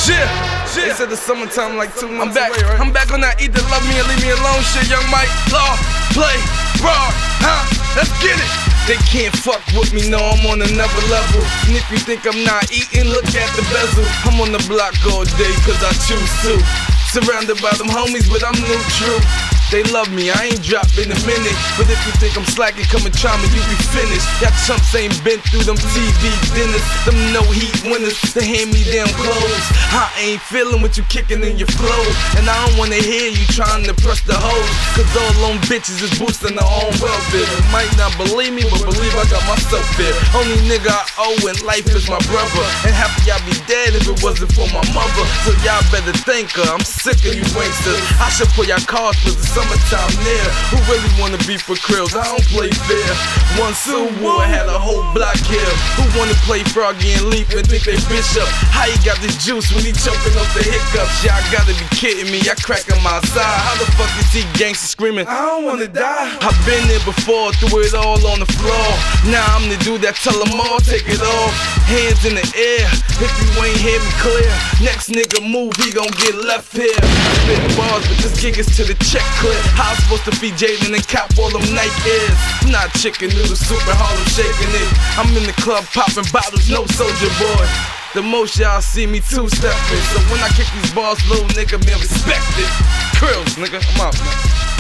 They said the summertime like 2 months away, right? I'm back on that eat that love me and leave me alone shit. Young Mike, law, play, broad, huh? Let's get it. They can't fuck with me, no, I'm on another level. And if you think I'm not eating, look at the bezel. I'm on the block all day cause I choose to. Surrounded by them homies, but I'm neutral. They love me, I ain't dropped in a minute. But if you think I'm slacking, come and try me, you be finished. Y'all chumps ain't been through them TV dinners, them no heat winners, the hand-me-down clothes. I ain't feeling what you kicking in your flow, and I don't wanna hear you trying to press the hose, cause all them bitches is boosting their own welfare. You might not believe me, but believe I got myself here. Only nigga I owe in life is my brother, and half of y'all be dead if it wasn't for my mother. So y'all better thank her, I'm sick of you wanksters. I should pull y'all cards cause the summertime near. Who really wanna be for krills? I don't play fair. One Sue War had a whole block here. Who wanna play Froggy and Leap and think they bishop? How he got this juice when he choking off the hiccups? Y'all gotta be kidding me, I crack on my side. How the fuck is he gangsta screaming, I don't wanna die? I've been there before, threw it all on the floor. Now I'm the dude that tell them all, take it off. Hands in the air, if you ain't hear me clear. Next nigga move, he gon' get left here. Spitting bars, but this gig is to the check clear. How I'm supposed to feed Jaden and cop all them Nike Airs? I'm not chicken noodle soup and Harlem shaking it. I'm in the club popping bottles, no soldier boy. The most y'all see me two-stepping, so when I kick these bars, little nigga, man, respect it. Krills, nigga, I'm out, man.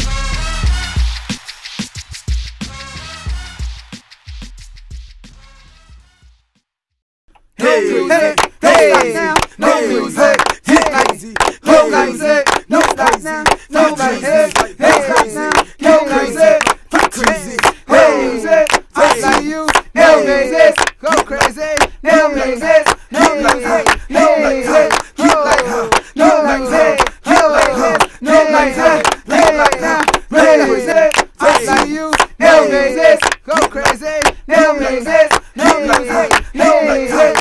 Hey, hey, hey, no music, hey, no music, no crazy, no crazy, hey, no crazy, crazy, hey, I see you, no crazy, go crazy, no crazy, no crazy, no crazy, no crazy, no crazy, no crazy, I see you, no crazy, go crazy, no crazy, no crazy, no crazy.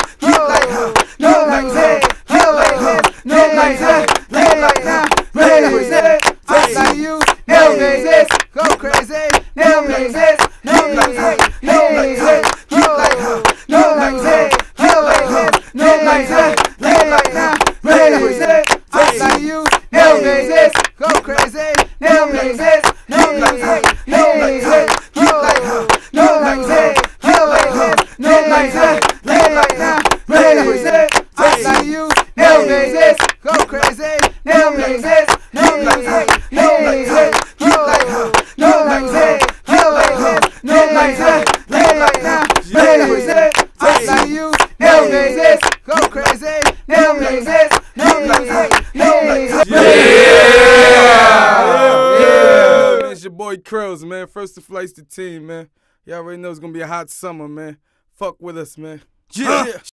Your boy Krills, man. First to Flights the team, man. Y'all already know it's gonna be a hot summer, man. Fuck with us, man. Yeah.